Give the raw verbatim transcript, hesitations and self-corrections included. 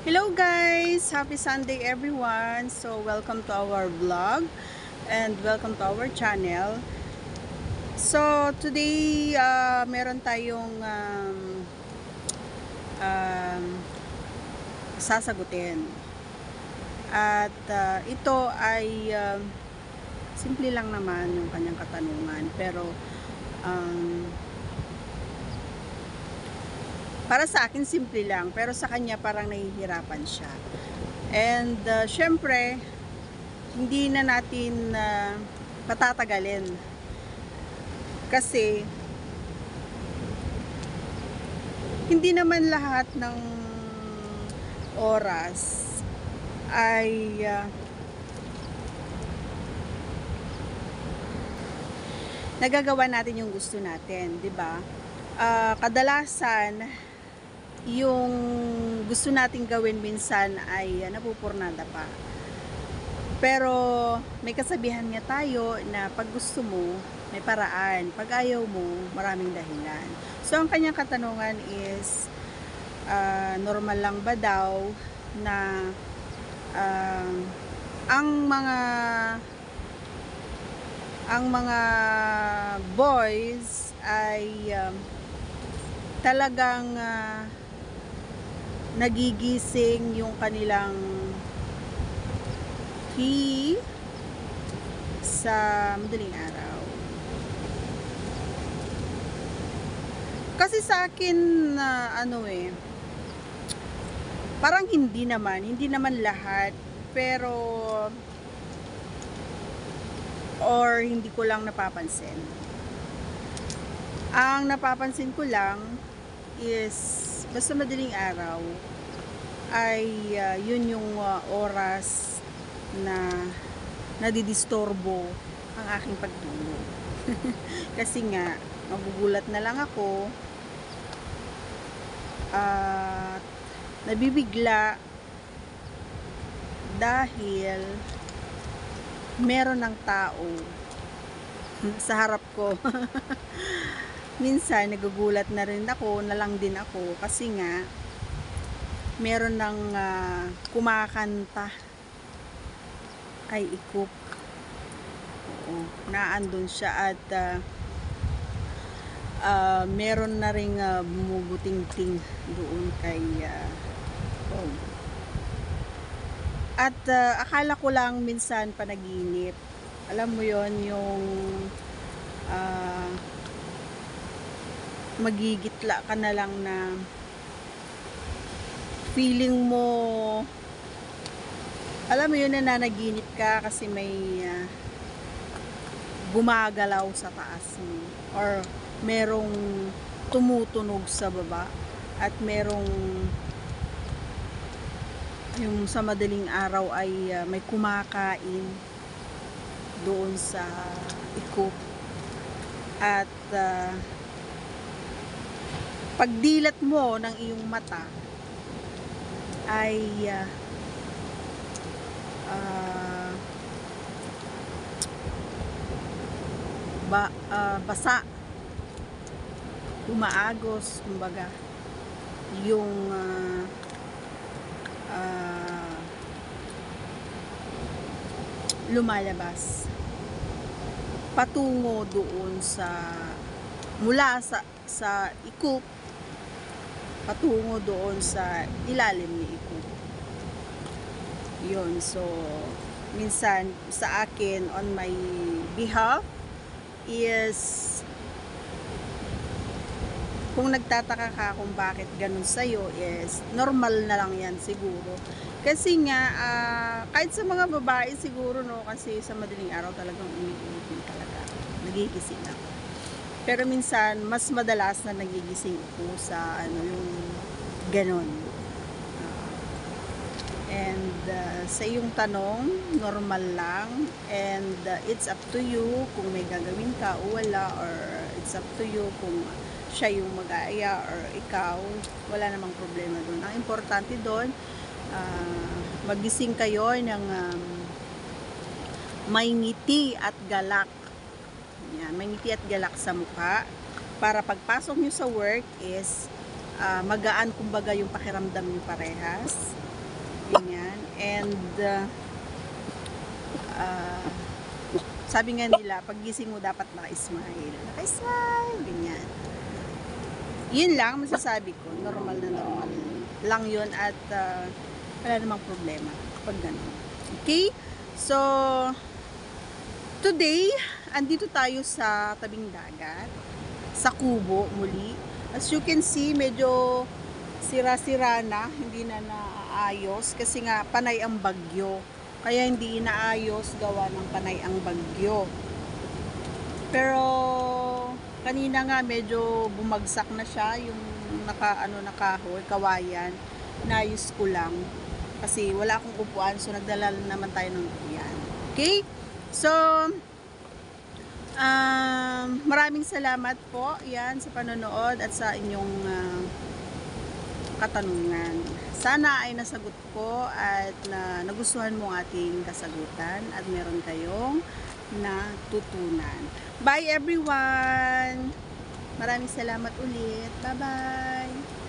Hello guys! Happy Sunday everyone! So welcome to our vlog and welcome to our channel. So today uh, meron tayong um, um, sasagutin. At uh, ito ay uh, simple lang naman yung kanyang katanungan, pero um, para sa akin simple lang, pero sa kanya parang nahihirapan siya. And uh, syempre hindi na natin uh, patatagalin kasi hindi naman lahat ng oras ay uh, nagagawa natin yung gusto natin, 'di ba? Uh, kadalasan yung gusto nating gawin minsan ay uh, napupurnada pa. Pero may kasabihan nga tayo na pag gusto mo, may paraan. Pag ayaw mo, maraming dahilan. So ang kanyang katanungan is, uh, normal lang ba daw na uh, ang mga ang mga boys ay uh, talagang uh, nagigising yung kanilang he sa madaling araw. Kasi sa akin na uh, ano eh, parang hindi naman, hindi naman lahat, pero or hindi ko lang napapansin. Ang napapansin ko lang is basta madaling araw ay uh, yun yung uh, oras na nadidistorbo ang aking pagtulog. Kasi nga magugulat na lang ako at uh, nabibigla dahil meron ng tao sa harap ko. Minsan nagugulat na rin ako, na lang din ako kasi nga meron ng uh, kumakanta kay Ikup. Oo, naandun siya at uh, uh, meron na ring uh, bumubuting-ting doon kay uh, oh. At uh, akala ko lang minsan panaginip. Alam mo yon yung uh, magigitla ka na lang na feeling mo, alam mo yun, na nanaginip ka kasi may uh, gumagalaw sa taas mo or merong tumutunog sa baba at merong yung sa madaling araw ay uh, may kumakain doon sa Ikup at uh, pagdilat mo ng iyong mata ay uh, uh, ba, uh, basa, umaagos, kumbaga yung uh, uh, lumalabas patungo doon sa mula sa sa Ikup patungo doon sa ilalim ni Ikup. Yun, so minsan sa akin on my behalf is kung nagtataka ka kung bakit ganun sa'yo is normal na lang yan siguro. Kasi nga, uh, kahit sa mga babae siguro, no, kasi sa madaling araw talagang umiitin talaga. Nagigising ako. Pero minsan, mas madalas na nagigising ako sa ano yung ganon. Uh, and uh, sa iyong tanong, normal lang. And uh, it's up to you kung may gagawin ka o wala, or it's up to you kung siya yung mag-aaya or ikaw, wala namang problema doon. Ang importante doon, uh, magising kayo ng um, may ngiti at galak. Yan, may ngiti at galak sa mukha para pagpasok nyo sa work is ah, magaan kumbaga yung pakiramdam niyo parehas. Ganyan. And uh, ah, sabi nga nila, pag gising mo dapat naka-smile. Naka-smile, ganyan. Yun lang masasabi ko, normal na normal lang yun at uh, wala namang problema pag ganun. Okay? So, today, andito tayo sa tabing dagat, sa Kubo muli. As you can see, medyo sira-sira na, hindi na naayos kasi nga panay ang bagyo. Kaya hindi inaayos gawa ng panay ang bagyo. Pero kanina nga medyo bumagsak na siya yung naka ano nakahoy, kawayan. Inayos ko lang kasi wala akong upuan, so nagdala naman tayo ng upuan. Okay? So um, maraming salamat po yan sa panonood at sa inyong uh, katanungan. Sana ay nasagot ko at na nagustuhan mo ang ating kasagutan at meron kayong natutunan. Bye everyone! Maraming salamat ulit. Bye-bye!